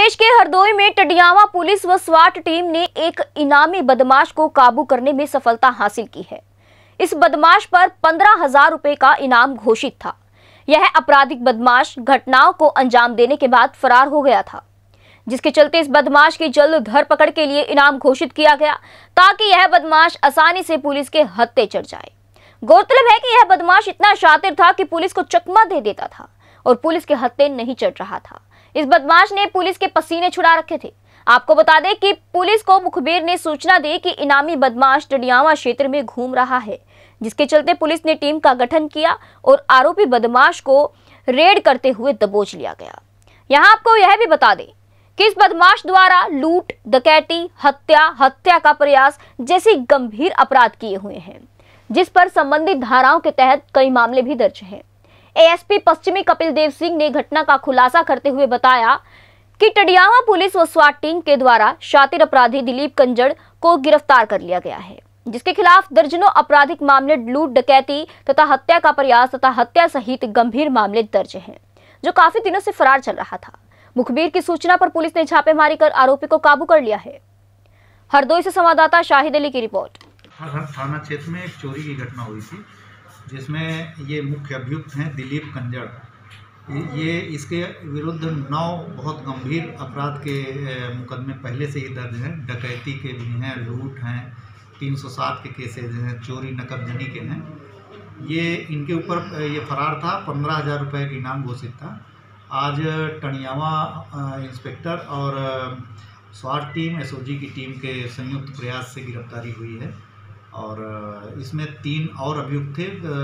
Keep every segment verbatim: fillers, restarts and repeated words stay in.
प्रदेश के हरदोई में टडियावा पुलिस व स्वाट टीम ने एक इनामी बदमाश को काबू करने में सफलता हासिल की है। इस बदमाश पर पंद्रह हजार रुपए का इनाम घोषित था। यह आपराधिक बदमाश घटनाओं को अंजाम देने के बाद फरार हो गया था, जिसके चलते इस बदमाश की जल्द धरपकड़ के लिए इनाम घोषित किया गया ताकि यह बदमाश आसानी से पुलिस के हत्थे चढ़ जाए। गौरतलब है कि यह बदमाश इतना शातिर था कि पुलिस को चकमा दे देता था और पुलिस के हत्थे नहीं चढ़ रहा था। इस बदमाश ने पुलिस के पसीने छुड़ा रखे थे। आपको बता दें कि पुलिस को मुखबिर ने सूचना दी कि इनामी बदमाश टडियावा क्षेत्र में घूम रहा है, जिसके चलते पुलिस ने टीम का गठन किया और आरोपी बदमाश को रेड करते हुए दबोच लिया गया। यहाँ आपको यह भी बता दें कि इस बदमाश द्वारा लूट, डकैती, हत्या, हत्या का प्रयास जैसे गंभीर अपराध किए हुए हैं, जिस पर संबंधित धाराओं के तहत कई मामले भी दर्ज हैं। एएसपी पश्चिमी कपिल देव सिंह ने घटना का खुलासा करते हुए बताया कि टडियावा पुलिस व स्वाट टीम के द्वारा शातिर अपराधी दिलीप कंजड़ को गिरफ्तार कर लिया गया है, जिसके खिलाफ दर्जनों आपराधिक मामले, लूट, डकैती तथा हत्या का प्रयास तथा हत्या सहित गंभीर मामले दर्ज हैं, जो काफी दिनों से फरार चल रहा था। मुखबिर की सूचना पर पुलिस ने छापेमारी कर आरोपी को काबू कर लिया है। हरदोई से संवाददाता शाहिद अली की रिपोर्ट। थाना क्षेत्र में एक चोरी की घटना हुई थी, जिसमें ये मुख्य अभियुक्त हैं दिलीप कंजड़। ये इसके विरुद्ध नौ बहुत गंभीर अपराध के मुकदमे पहले से ही दर्ज हैं। डकैती के भी हैं, लूट हैं, तीन सौ सात के केसेज हैं, चोरी नकदजनी के हैं। ये इनके ऊपर ये फरार था। पंद्रह हज़ार रुपये का इनाम घोषित था। आज टडियावा इंस्पेक्टर और स्वाट टीम, एसओजी की टीम के संयुक्त प्रयास से गिरफ्तारी हुई है और इसमें तीन और अभियुक्त थे,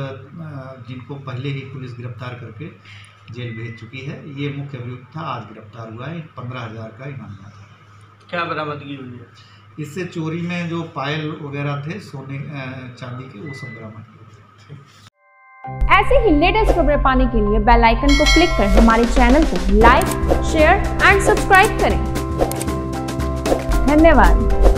जिनको पहले ही पुलिस गिरफ्तार करके जेल भेज चुकी है। ये मुख्य अभियुक्त था, आज गिरफ्तार हुआ है। पंद्रह हजार का इनाम था। क्या बरामदगी हुई है? इससे चोरी में जो पायल वगैरह थे, सोने चांदी के, वो सब बरामद किए। ऐसे ही लेटेस्ट खबरें पाने के लिए बेल आइकन को क्लिक कर हमारे चैनल को लाइक, शेयर एंड सब्सक्राइब करें। धन्यवाद।